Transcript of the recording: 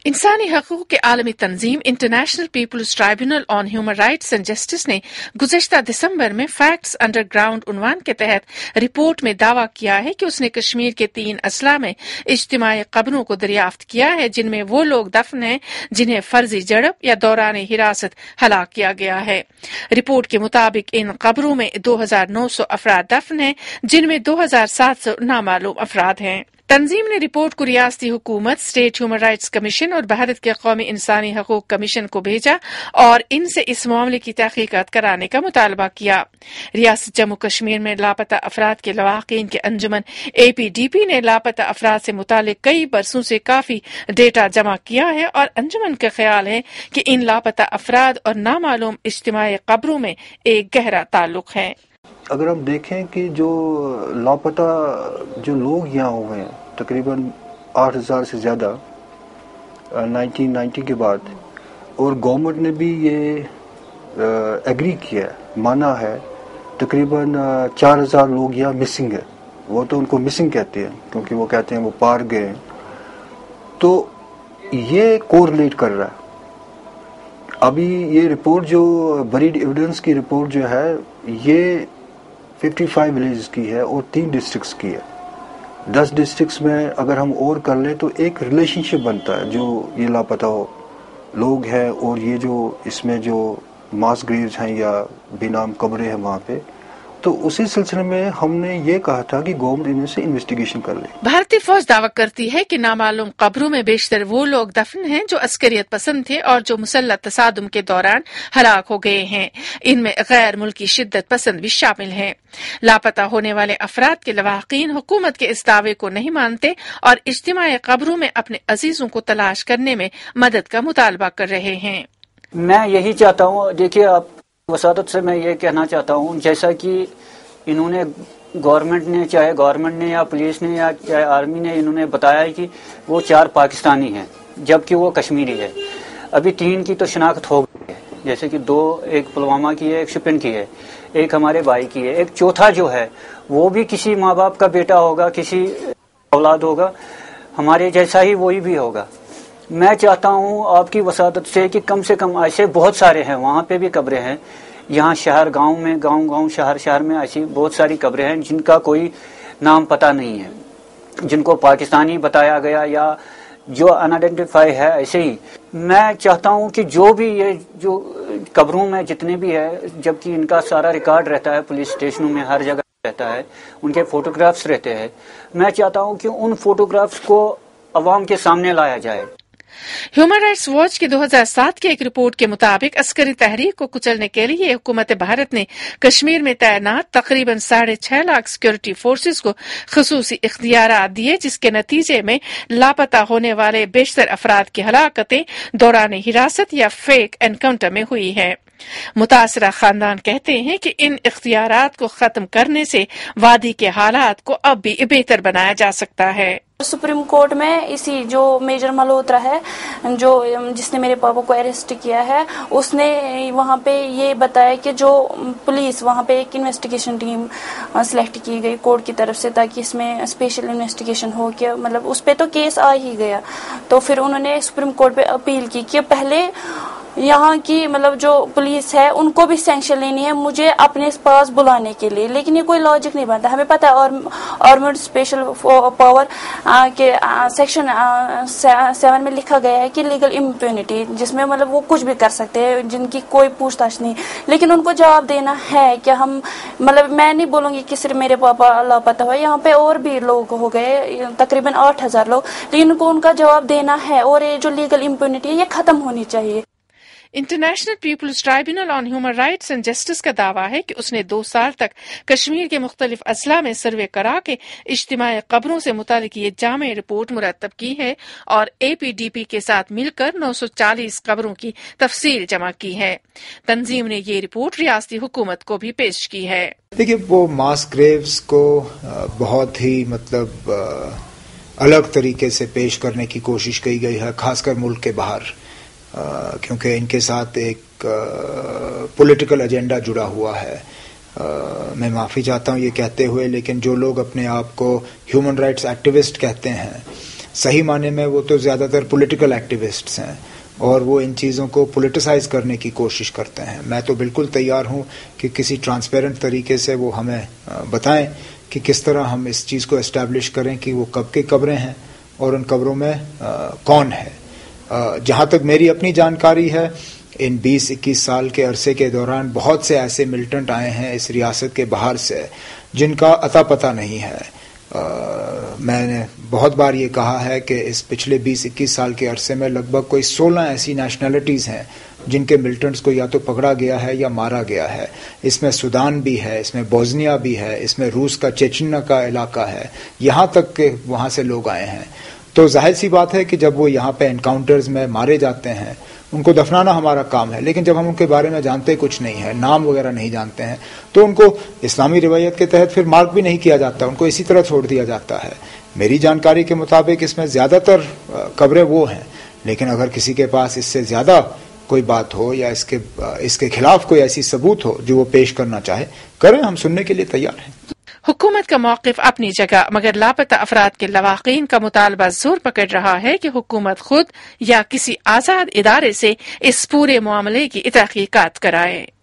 انسانی حقوق کے عالمی تنظیم international people's tribunal on human rights and justice نے گزشتہ دسمبر میں فیکٹس انڈر گراؤنڈ عنوان کے تحت رپورٹ میں دعویٰ کیا ہے کہ اس نے کشمیر کے 3 اضلاع میں اجتماعی قبروں کو دریافت کیا ہے جن میں وہ لوگ دفن ہیں جنہیں فرضی جھڑپ یا دوران حراست ہلاک کیا گیا ہے۔ رپورٹ کے مطابق ان قبروں میں 2900 افراد دفن ہیں جن میں 2700 نامعلوم افراد ہیں۔ تنظیم نے رپورٹ کو ریاستی حکومت، اسٹیٹ ہیومن رائٹس کمیشن اور بھارت کے قومی انسانی حقوق کمیشن کو بھیجا اور ان سے اس معاملے کی تحقیقات کرانے کا مطالبہ کیا۔ ریاست جموں کشمیر میں لاپتہ افراد کے لواحقین کے انجمن APDP نے لاپتہ افراد سے متعلق کئی برسوں سے کافی ڈیٹا جمع کیا ہے اور انجمن کا خیال ہے کہ ان لاپتہ افراد اور نامعلوم اجتماعی قبروں میں ایک گہرا تعلق ہے۔ اگر ہم دیکھیں کہ جو لاپتہ جو لوگ یہاں ہوئے ہیں تقریباً 8000 سے زیادہ 1990 کے بعد، اور گورنمنٹ نے بھی یہ ایگری کیا ہے، مانا ہے تقریباً 4000 لوگ یہاں مسنگ ہے۔ وہ تو ان کو مسنگ کہتے ہیں کیونکہ وہ کہتے ہیں وہ پار گئے ہیں، تو یہ کورلیٹ کر رہا ہے۔ ابھی یہ رپورٹ جو بریڈ ایویڈنس کی رپورٹ جو ہے یہ 55 ولیجز کی ہے اور 3 ڈسٹرکٹس کی ہے۔ 10 ڈسٹرکٹس میں اگر ہم اور کر لیں تو ایک ریلیشن شپ بنتا ہے جو یہ لاپتہ لوگ ہیں اور یہ جو اس میں جو ماس گریوز ہیں یا بے نام قبریں ہیں وہاں پہ، تو اسی سلسلے میں ہم نے یہ کہا تھا کہ گورنمنٹ ان سے انویسٹیگیشن کر لے۔ بھارتی فوج دعویٰ کرتی ہے کہ نامعلوم قبروں میں بیشتر وہ لوگ دفن ہیں جو عسکریت پسند تھے اور جو مسلح تصادم کے دوران ہلاک ہو گئے ہیں۔ ان میں غیر ملکی شدت پسند بھی شامل ہیں۔ لاپتہ ہونے والے افراد کے لواحقین حکومت کے اس دعوے کو نہیں مانتے اور اجتماعی قبروں میں اپنے عزیزوں کو تلاش کرنے میں مدد کا مطالبہ کر رہے ہیں۔ میں یہی چاہتا ہوں، دیکھیے آپ وساطت سے میں یہ کہنا چاہتا ہوں، جیسا کہ انہوں نے گورنمنٹ نے، چاہے گورنمنٹ نے یا پولیس نے یا چاہے آرمی نے، انہوں نے بتایا ہے کہ وہ 4 پاکستانی ہیں جبکہ وہ کشمیری ہے۔ ابھی 3 کی تو شناخت ہو گئی ہے، جیسے کہ 2 ایک پلوامہ کی ہے، ایک شپین کی ہے، ایک ہمارے بھائی کی ہے، ایک چوتھا جو ہے وہ بھی کسی ماں باپ کا بیٹا ہوگا، کسی اولاد ہوگا، ہمارے جیسا ہی وہی بھی ہوگا۔ میں چاہتا ہوں آپ کی وساطت سے کہ کم سے کم ایسے بہت سارے ہیں، وہاں پہ بھی قبریں ہیں، یہاں شہر گاؤں میں، گاؤں شہر میں ایسی بہت ساری قبریں ہیں جن کا کوئی نام پتہ نہیں ہے، جن کو پاکستانی بتایا گیا یا جو انآئیڈینٹیفائی ہے ایسے ہی۔ میں چاہتا ہوں کہ جو بھی یہ جو قبروں میں جتنے بھی ہے، جبکہ ان کا سارا ریکارڈ رہتا ہے پولیس اسٹیشنوں میں، ہر جگہ رہتا ہے، ان کے فوٹوگرافس رہتے ہیں، میں چاہتا ہوں کہ ان فوٹوگرافس کو عوام کے سامنے لایا جائے۔ ہیومن رائٹس واچ کی 2007 کی ایک رپورٹ کے مطابق عسکری تحریک کو کچلنے کے لیے حکومت بھارت نے کشمیر میں تعینات تقریباً 6.5 لاکھ سیکورٹی فورسز کو خصوصی اختیارات دیے، جس کے نتیجے میں لاپتہ ہونے والے بیشتر افراد کی ہلاکتیں دوران حراست یا فیک انکاؤنٹر میں ہوئی ہیں۔ متاثرہ خاندان کہتے ہیں کہ ان اختیارات کو ختم کرنے سے وادی کے حالات کو اب بھی بہتر بنایا جا سکتا ہے۔ سپریم کورٹ میں اسی جو میجر ملہوترا ہے، جو جس نے میرے پاپا کو اریسٹ کیا ہے، اس نے وہاں پہ یہ بتایا کہ جو پولیس وہاں پہ ایک انویسٹیگیشن ٹیم سلیکٹ کی گئی کورٹ کی طرف سے تاکہ اس میں اسپیشل انویسٹیگیشن ہو، کہ مطلب اس پہ تو کیس آ ہی گیا، تو پھر انہوں نے سپریم کورٹ پہ اپیل کی کہ پہلے یہاں کی مطلب جو پولیس ہے ان کو بھی سینکشن لینی ہے مجھے اپنے پاس بلانے کے لیے، لیکن یہ کوئی لاجک نہیں بنتا۔ ہمیں پتہ ہے آرمڈ اسپیشل پاور کے سیکشن 7 میں لکھا گیا ہے کہ لیگل امپیونٹی، جس میں مطلب وہ کچھ بھی کر سکتے ہیں، جن کی کوئی پوچھ تاچھ نہیں، لیکن ان کو جواب دینا ہے کہ ہم مطلب میں نہیں بولوں گی کہ صرف میرے پاپا لاپتہ ہوئے، یہاں پہ اور بھی لوگ ہو گئے تقریباً 8000 لوگ، لیکن ان کو ان کا جواب دینا ہے اور یہ جو لیگل امپیونٹی ہے یہ ختم ہونی چاہیے۔ International people's tribunal on human rights and justice کا دعویٰ ہے کہ اس نے 2 سال تک کشمیر کے مختلف اضلاع میں سروے کرا کے اجتماعی قبروں سے متعلق یہ جامع رپورٹ مرتب کی ہے اور APDP کے ساتھ مل کر 940 قبروں کی تفصیل جمع کی ہے۔ تنظیم نے یہ رپورٹ ریاستی حکومت کو بھی پیش کی ہے۔ دیکھیے وہ ماس گریوز کو بہت ہی مطلب الگ طریقے سے پیش کرنے کی کوشش کی گئی ہے، خاص کر ملک کے باہر، کیونکہ ان کے ساتھ ایک پولیٹیکل ایجنڈا جڑا ہوا ہے۔ میں معافی چاہتا ہوں یہ کہتے ہوئے، لیکن جو لوگ اپنے آپ کو ہیومن رائٹس ایکٹیوسٹ کہتے ہیں، صحیح معنی میں وہ تو زیادہ تر پولیٹیکل ایکٹیوسٹس ہیں اور وہ ان چیزوں کو پولیٹیسائز کرنے کی کوشش کرتے ہیں. میں تو بالکل تیار ہوں کہ کسی ٹرانسپیرنٹ طریقے سے وہ ہمیں بتائیں کہ کس طرح ہم اس چیز کو اسٹیبلش کریں کہ وہ کب کی قبریں ہیں اور ان قبروں میں کون ہے. جہاں تک میری اپنی جانکاری ہے ان 20-21 سال کے عرصے کے دوران بہت سے ایسے ملٹنٹ آئے ہیں اس ریاست کے باہر سے جن کا اتا پتہ نہیں ہے. میں نے بہت بار یہ کہا ہے کہ اس پچھلے 20-21 سال کے عرصے میں لگ بھگ کوئی 16 ایسی نیشنلٹیز ہیں جن کے ملٹنٹس کو یا تو پکڑا گیا ہے یا مارا گیا ہے. اس میں سودان بھی ہے، اس میں بوزنیا بھی ہے، اس میں روس کا چیچنیا کا علاقہ ہے، یہاں تک کہ وہاں سے لوگ آئے ہیں. تو ظاہر سی بات ہے کہ جب وہ یہاں پہ انکاؤنٹرز میں مارے جاتے ہیں ان کو دفنانا ہمارا کام ہے، لیکن جب ہم ان کے بارے میں جانتے کچھ نہیں ہے، نام وغیرہ نہیں جانتے ہیں، تو ان کو اسلامی روایت کے تحت پھر مارک بھی نہیں کیا جاتا، ان کو اسی طرح چھوڑ دیا جاتا ہے. میری جانکاری کے مطابق اس میں زیادہ تر قبریں وہ ہیں، لیکن اگر کسی کے پاس اس سے زیادہ کوئی بات ہو یا اس کے خلاف کوئی ایسی ثبوت ہو جو وہ پیش کرنا چاہے کریں، ہم سننے کے لیے تیار ہیں. حکومت کا موقف اپنی جگہ، مگر لاپتہ افراد کے لواحقین کا مطالبہ زور پکڑ رہا ہے کہ حکومت خود یا کسی آزاد ادارے سے اس پورے معاملے کی تحقیقات کرائے.